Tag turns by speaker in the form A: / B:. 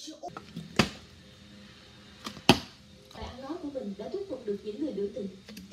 A: Bài ăn nói của mình đã thuyết phục được những người biểu tình.